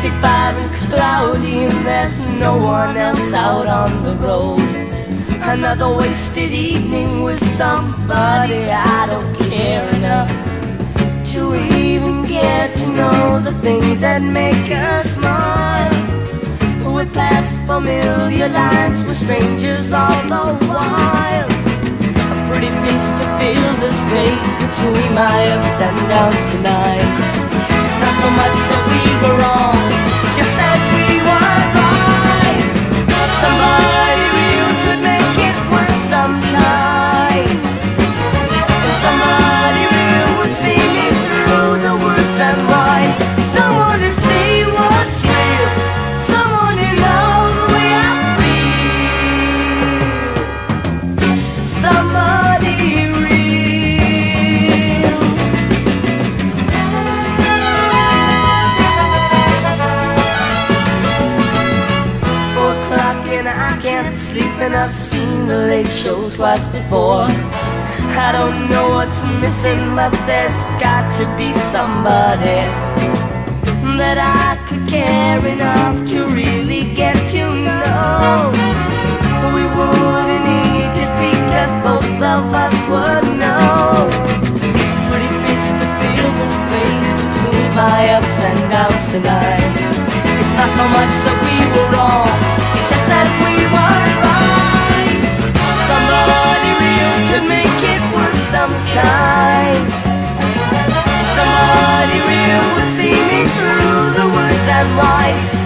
65 and cloudy, and there's no one else out on the road. Another wasted evening with somebody I don't care enough to even get to know the things that make us smile. We pass familiar lines with strangers all the while. A pretty face to fill the space between my ups and downs tonight. It's not so much that we were wrong, it's just that we weren't right. Somebody real could make it work sometime, and somebody real would see me through the words and write. Someone to see what's real, someone to know the way I feel. Somebody real. It's 4 o'clock and I can't sleep, and I've seen the late show twice before. I don't know what's missing, but there's got to be somebody that I could care enough to really get to know. We wouldn't need to speak, 'cause both of us would know. Pretty face to fill the space between my ups and downs tonight. It's not so much that we were wrong, it's just that we weren't right. Somebody real could make it work sometime. Somebody real would see me through the words and write.